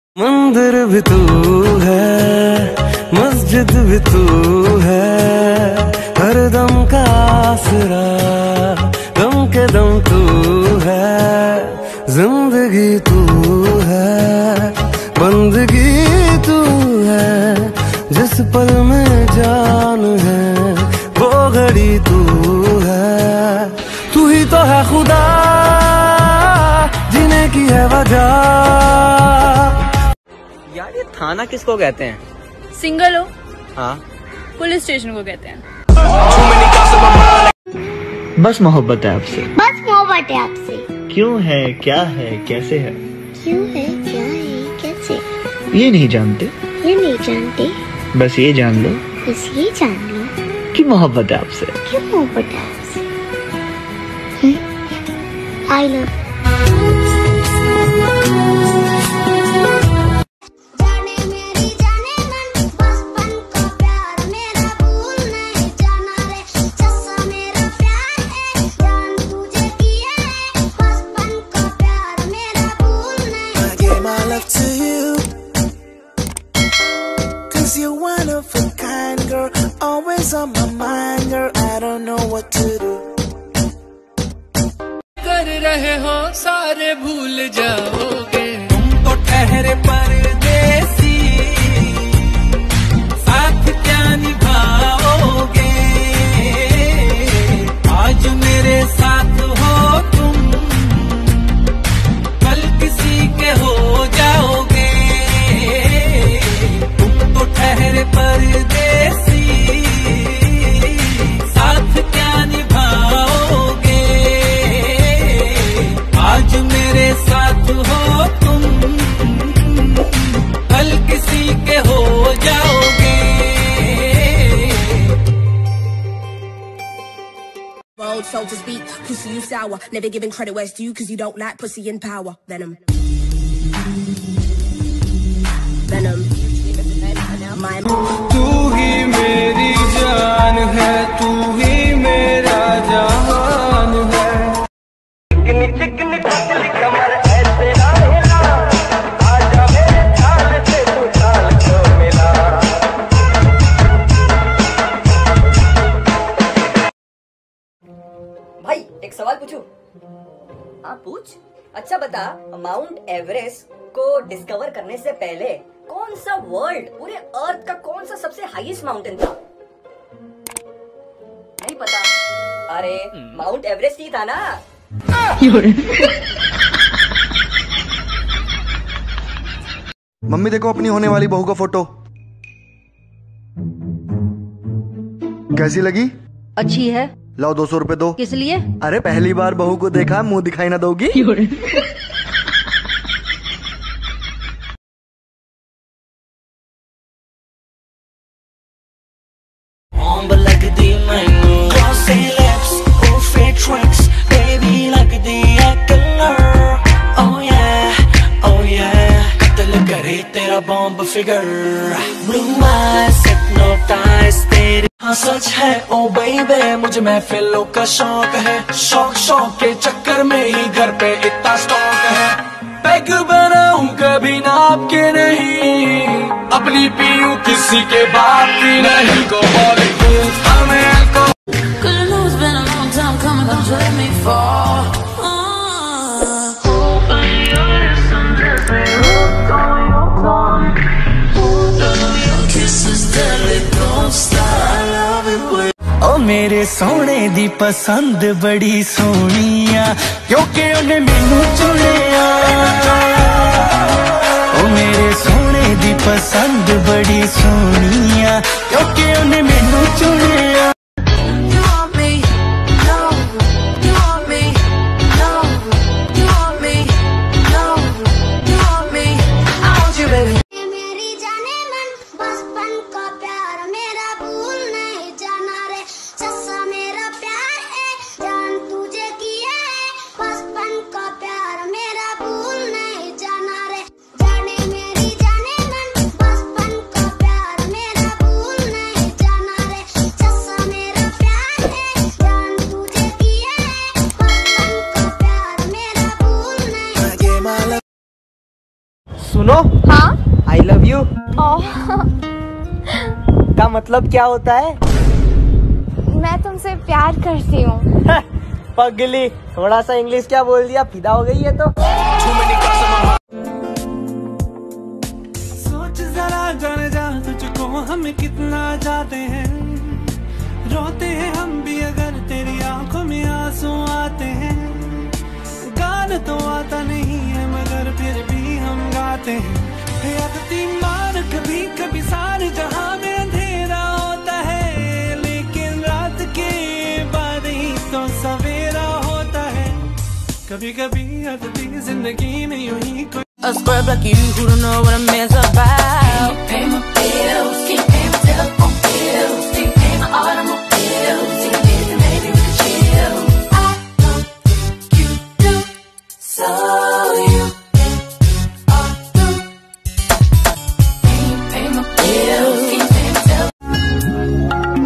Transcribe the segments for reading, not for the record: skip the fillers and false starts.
मंदिर भी तू है, मस्जिद भी तू है, हर दम का आसरा, दम के दम तू है, जिंदगी तू है, बंदगी तू है, जिस पल में जान है वो घड़ी तू है, तू ही तो है खुदा, जीने की है वजह। यार ये थाना किसको कहते हैं? सिंगल हो? हाँ। पुलिस स्टेशन को कहते हैं। बस मोहब्बत है आपसे। बस मोहब्बत है आपसे। क्यों है, क्या है, कैसे है? क्यों है, क्या है, कैसे? ये नहीं जानते। ये नहीं जानते। बस ये जान लो। बस ये जान लो कि मोहब्बत है आपसे। क्यों मोहब्बत है आपसे? I love. You're one of a kind, girl. Always on my mind, girl. I don't know what to do. कर रहे हो सारे भूल जाओगे, तुम तो ठहरे परदेसी, साथ क्या निभाओगे? आज मेरे साथ हो तुम, कल किसी के हो जाओगे। ठहरे परदेसी, साथ क्या निभाओगे? आज मेरे साथ हो तुम, कल किसी के हो जाओगे। Bold, so to speak, pussy you sour, never giving credit where it's due, cause you don't like pussy in power. Venom. Venom. तू ही मेरी जान है, तू ही मेरा जहान है। चिकनी चिकनी पतली कमर ऐसे आएगा, आजा मेरे चाल से तू चाल को मिला। भाई एक सवाल पूछूं? हाँ पूछ। अच्छा बता, माउंट एवरेस्ट को डिस्कवर करने से पहले कौन सा वर्ल्ड, पूरे अर्थ का कौन सा सबसे हाईएस्ट माउंटेन था? नहीं पता? अरे माउंट एवरेस्ट ही था ना। मम्मी देखो अपनी होने वाली बहू का फोटो, कैसी लगी? अच्छी है। लाओ 200 रुपए दो। किस लिए? अरे पहली बार बहू को देखा, मुंह दिखाई ना दोगी? लगदी मैनू glossy lips, goofy tricks, baby लगदी है killer. Oh yeah, oh yeah, कत्ल करे तेरा bomb figure. Blue eyes, hypnotize तेरी हाँ सच है oh baby, मुझे महफिलों का शौक है, शौक शौक के चक्कर में ही घर पे इतना स्टॉक है। पैग बनाऊं कभी नाप के नहीं, अपनी पीऊं किसी के बाप की नहीं। को बॉलीवुड हमें को ओ मेरे सोने दी पसंद बड़ी सोनिया, क्योंकि उन्हें मैनू चुनिया। ओ मेरे सोने दी पसंद बड़ी सोनिया, क्योंकि उन्हें मैनू चुनिया। हाँ। आई लव यू ओह, का मतलब क्या होता है? मैं तुमसे प्यार करती हूँ। पगली, थोड़ा सा इंग्लिश क्या बोल दिया, फिदा हो गई है तो। सोच जरा जाने जा तुझको हम कितना जाते हैं, रोते हैं हम भी अगर तेरी आंखों में आंसू आते हैं। गाना तो आता नहीं है मगर फिर भी हम गाते हैं। अगती मार कभी कभी सारे जहां में अंधेरा होता है, लेकिन रात के बाद ही तो सवेरा होता है। कभी कभी अगती जिंदगी में यूं ही कोई A scrub like you who don't know what a man's about. Pay my bills, can you pay my telephone bills? Can you pay my automobiles? Can you pay the maybe we could chill? I want you to, so you are through. Can you pay my bills? Can you pay my telephone?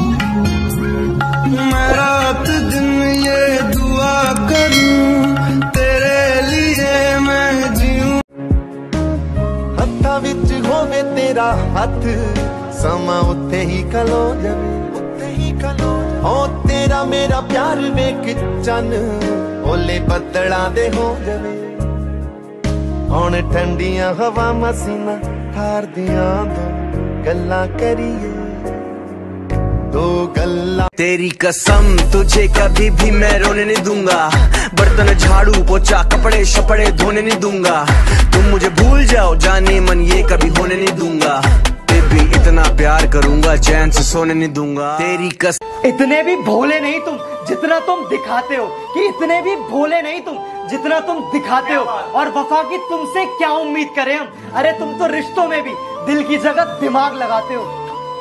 मैं रात दिन ये दुआ करूं तेरे लिए मैं जीऊं। हत्था विच होवे तेरा हथ समा उत्ते ही खलो जावे, उत्ते ही खलो ओ तेरा मेरा प्यार वेख चन ओले बदलां दे हो जावे। हुण ठंडियां हवा मसीना ठार दियां दो गल्लां करिए, दो गल्ला। तेरी कसम तुझे कभी भी मैं रोने नहीं दूंगा, बर्तन झाड़ू पोछा कपड़े शपड़े धोने नहीं दूंगा। तुम मुझे भूल जाओ जाने मन ये कभी होने नहीं दूंगा, बेबी इतना प्यार करूंगा चैन से सोने नहीं दूंगा। तेरी कसम। इतने भी भोले नहीं तुम जितना तुम दिखाते हो, कि इतने भी भोले नहीं तुम जितना तुम दिखाते हो। और वफा की तुमसे क्या उम्मीद करें हम? अरे तुम तो रिश्तों में भी दिल की जगह दिमाग लगाते हो।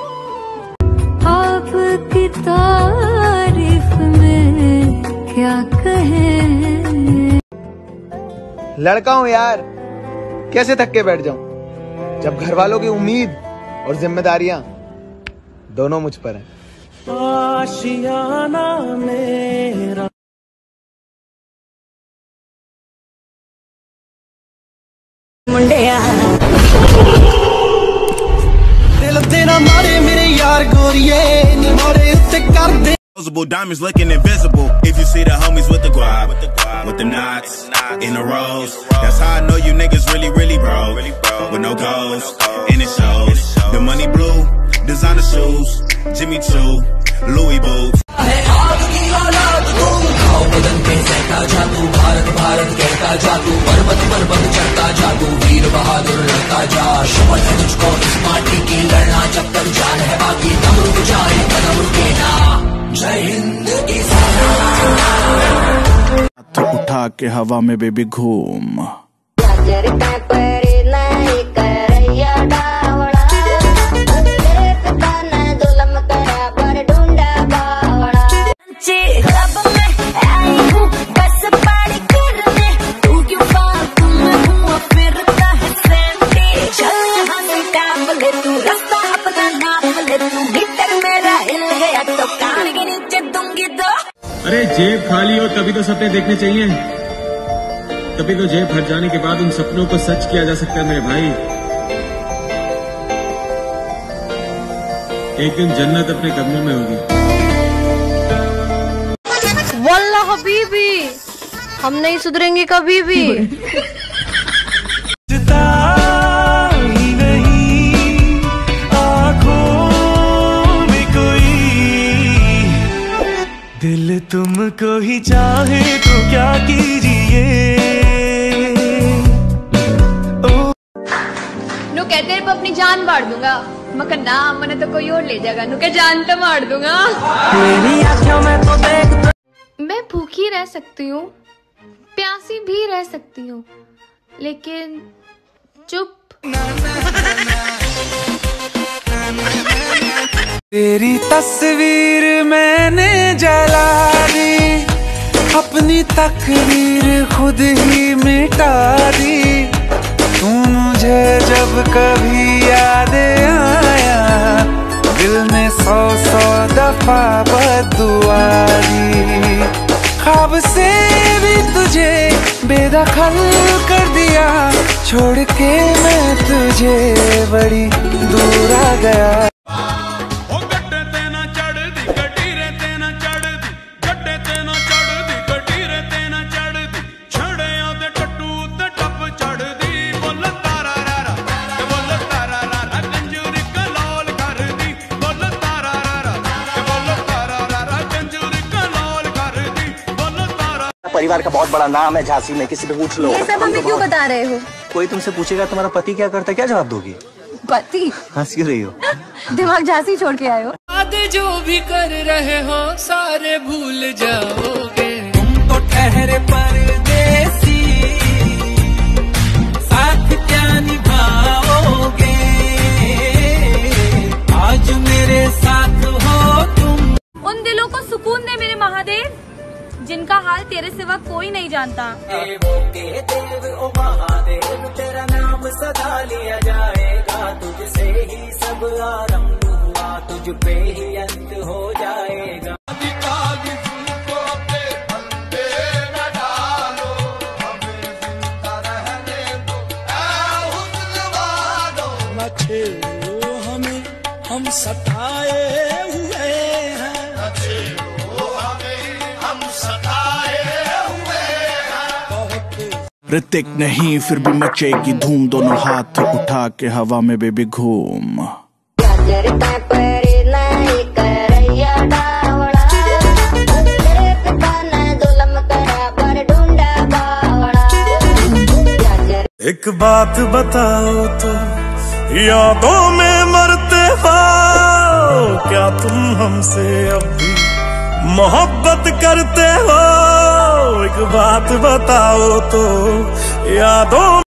आपकी तारीफ में क्या कहें। लड़का हूँ यार, कैसे थक के बैठ जाऊं जब घर वालों की उम्मीद और जिम्मेदारियां दोनों मुझ पर हैं। आशियाना मेरा मुंडिया दिल तेरा मारे मेरे यार गोरिए नी मारे उत्ते कर दे। Diamonds looking invisible. If you see the homies with the guap, with the knots in the rows, that's how I know you niggas really broke. With no goals, and it shows. The money blue, designer shoes, Jimmy Choo, Louis boots. आग की औलाद तुम, खाओ बदन पे सहता जादू, भारत भारत कहता जादू, पर्वत पर्वत चढ़ता जादू, वीर बहादुर लड़ता जा। शपथ है तुझको इस माटी की, लड़ना जब तक जान है बाकी, दम रुक जाए कदम रुके ना। जय हिंद की तो उठा के हवा में बेबी घूम। अरे जेब खाली हो तभी तो सपने देखने चाहिए, तभी तो जेब भर जाने के बाद उन सपनों को सच किया जा सकता है मेरे भाई। एक दिन जन्नत अपने कदमों में होगी। वल्लाह हबीबी, हम नहीं सुधरेंगे कभी भी। दिल तुमको ही चाहे तो क्या कीजिए। नु कह तेरे पे अपनी जान मार दूंगा, मगर ना मैंने तो कोई और ले जाएगा। नु कह जान तो मार दूंगा। मेरी आँखों में तो देख। मैं भूखी रह सकती हूँ, प्यासी भी रह सकती हूँ, लेकिन चुप। तेरी तस्वीर मैंने जला दी, अपनी तकदीर खुद ही मिटा दी। तू मुझे जब कभी याद आया, दिल में 100 दफा बदुआ दी। ख्वाब से भी तुझे बेदखल कर दिया, छोड़ के मैं तुझे बड़ी दूर आ गया। परिवार का बहुत बड़ा नाम है झांसी में, किसी पे पूछ लो। ये सब हमें क्यों बता रहे हो? कोई तुमसे पूछेगा तुम्हारा पति क्या करता है, क्या जवाब दोगी? पति? हंस क्यों रही हो? दिमाग झांसी छोड़ के आए हो। जो भी कर रहे हो सारे भूल जाओगे। तुम तो ठहरे परदेसी, साथ क्या निभाओगे? आज मेरे साथ हो तुम। उन दिलों को सुकून दे मेरे महादेव, जिनका हाल तेरे सिवा कोई नहीं जानता। देव ओ महादेव, तेरा नाम सदा लिया जाएगा, तुझसे ही सब आरंभ हुआ, तुझ पे ही अंत हो जाएगा। हमें हम सताए हुए हैं, ऋतिक नहीं फिर भी मचेगी धूम, दोनों हाथ उठा के हवा में बेबी घूम। एक बात बताओ तो, यादों में मरते हो क्या तुम हमसे अब भी मोहब्बत करते हो? एक बात बताओ तो, यादों